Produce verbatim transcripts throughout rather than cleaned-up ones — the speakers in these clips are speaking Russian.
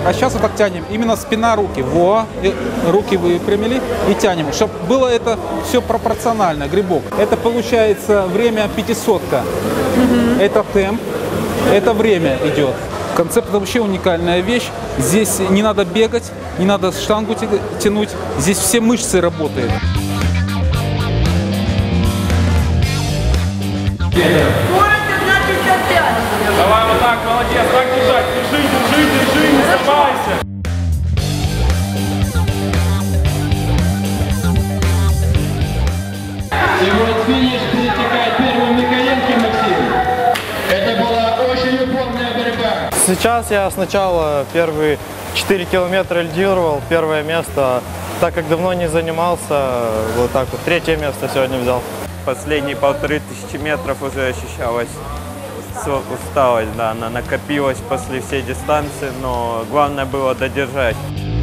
А сейчас вот так тянем. Именно спина, руки. Во, и руки выпрямили и тянем. Чтобы было это все пропорционально, грибок. Это получается время пятисотка. Угу. Это темп, это время идет. Концепт — это вообще уникальная вещь. Здесь не надо бегать, не надо штангу тянуть. Здесь все мышцы работают. Давай вот так, молодец, так держать, держи, держи, держи, не сдавайся. И вот финиш перетекает первым Миколенко Максим. Это была очень упорная борьба. Сейчас я сначала первые четыре километра лидировал, первое место. Так как давно не занимался, вот так вот, третье место сегодня взял. Последние полторы тысячи метров уже ощущалась усталость, да, она накопилась после всей дистанции, но главное было додержать.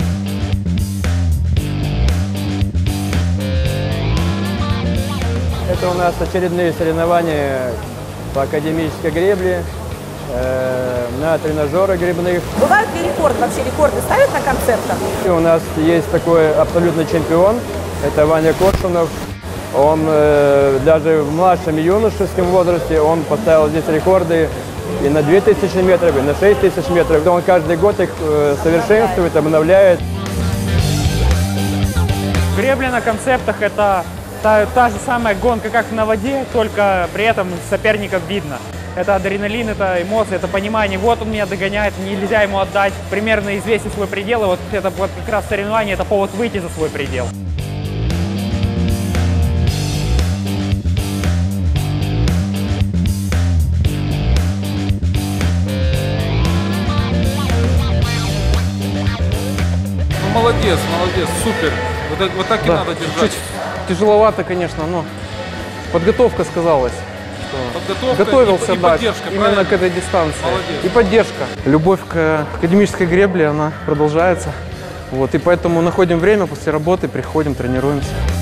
Это у нас очередные соревнования по академической гребле, э, на тренажеры гребных. Бывают ли рекорды? Вообще рекорды ставят на концертах? И у нас есть такой абсолютный чемпион, это Ваня Коршунов. Он э, даже в младшем юношеском возрасте он поставил здесь рекорды и на две тысячи метров, и на шесть тысяч метров. Он каждый год их э, совершенствует, обновляет. Гребля на концептах — это та, та же самая гонка, как на воде, только при этом соперников видно. Это адреналин, это эмоции, это понимание. Вот он меня догоняет, нельзя ему отдать. Примерно известен свой предел, и вот это вот как раз соревнование — это повод выйти за свой предел. Молодец, молодец, супер. Вот так, вот так да. И надо держать. Чуть тяжеловато, конечно, но подготовка сказалась. Подготовка Готовился, и, и да, поддержка, именно правильно? к этой дистанции. Молодец. И поддержка. Любовь к академической гребле, она продолжается. Вот, и поэтому находим время после работы, приходим, тренируемся.